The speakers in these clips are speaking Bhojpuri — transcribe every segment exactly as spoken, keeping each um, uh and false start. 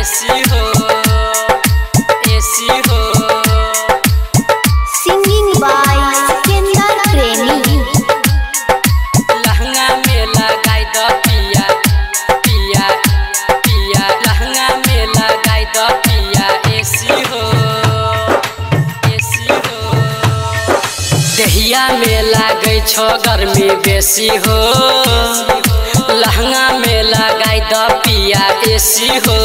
एसी हो एसी हो। सिंगिंग बाय सिकंदर प्रेमी। लहंगा में लगाई दो पिया पिया पिया लहंगा में लगाई दो पिया एसी हो एसी हो। दहिया में लागे छो गर्मी बेसी हो लहंगा में लगाई दो पिया एसी हो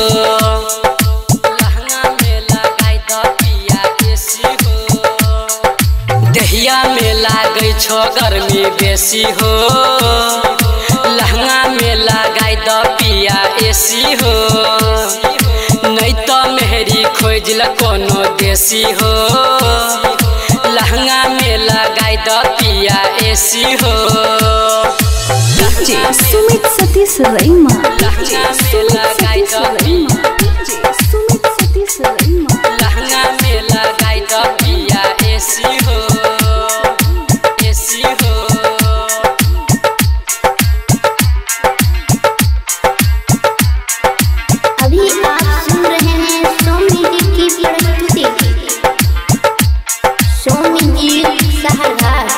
लहंगा में लगाई दो पिया एसी हो। दहिया में लागे छो गर्मी बेसी हो लहंगा में लगाई दो पिया एसी हो। नहीं तो मेहरी खोजल कोनो देसी हो लहंगा में लगाई दो पिया एसी हो। डीजे सुमित सतीश रईमा। लहंगा में लगाई दो पिया डीजे सुमित सतीश रईमा। लहंगा में लगाई दो पिया एसी हो एसी हो। अभी आप सुन रहे हैं सोमी की प्रस्तुति सोमी जी सहरगार।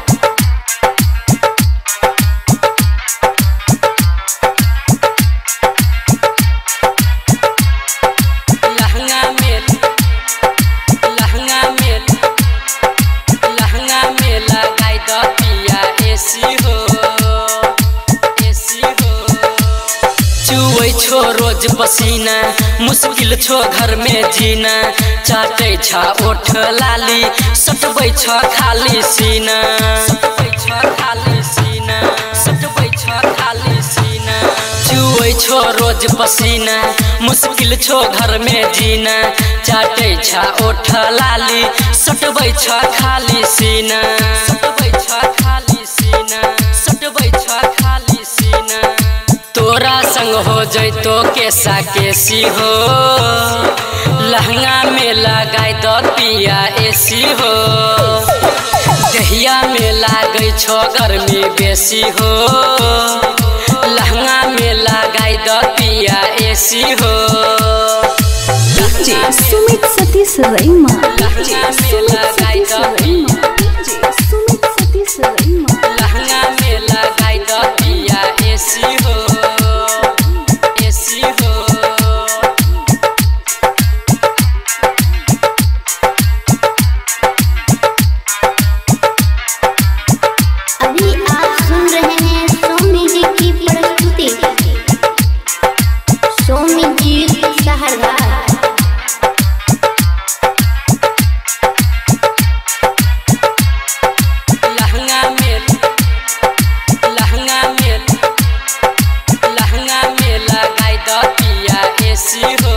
लहंगा में लहंगा में लहंगा में लगाई दो पिया एसी हो एसी हो। चुवै छो रोज पसीना मुश्किल छो घर में जीना चाटे छा ओठ लाली सटबै छ खाली सीना सटबै छ खाली सीना सटबै छ खाली सीना। चुवै छो रोज पसीना मुश्किल छो घर में जीना चाटे छा ओठ लाली सटबै छ खाली सीना सटबै छ खाली सीना सटबै छ खाली सीना। तोरा संग हो जैतो केसा केसी हो लहंगा में लगाई दो पिया एसी हो। दहिया में लागे छो गर्मी बेसी हो लहंगा में लगाई दो पिया एसी हो। डीजे सुमित सतीश रईमा। लहंगा में लगाई दो पिया डीजे सुमित सतीश रईमा। लहंगा में लगाई दो पिया एसी हो एसी हो। अभी आप सुन रहे हैं सोमी जी की प्रस्तुति सोमी जी सहरगार। लहंगा में लहंगा में लहंगा में लगाई दो पिया एसी हो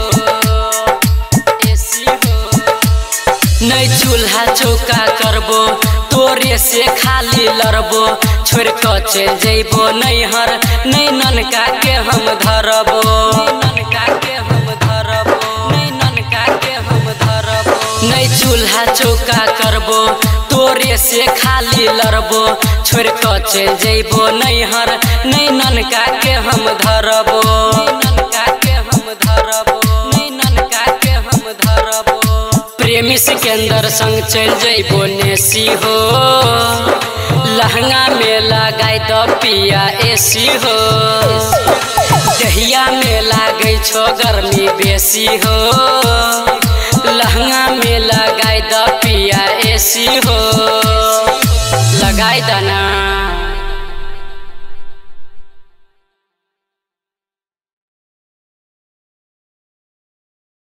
एसी हो। नहीं चूल्हा चौका करबो तोरे से खाली लड़बो छोड़ के चल जइबो नैहर नहीं ननका के हम धरबो ननका के हम धरबो नहीं ननका के हम धरबो। नहीं चूल्हा चौका करबो तोरे से खाली लड़बो छोड़ के चल जइबो नैहर नहीं ननका के हम धरबो ननका के हम धरबो नहीं ननका के हम धरबो। प्रेमी सिकंदर संग चल जइबो नेसी हो लहंगा में लगाई दो पिया एसी हो। दहिया में लागे छो गर्मी बेसी हो लहंगा में लगाई दो पिया एसी हो लगाई दना।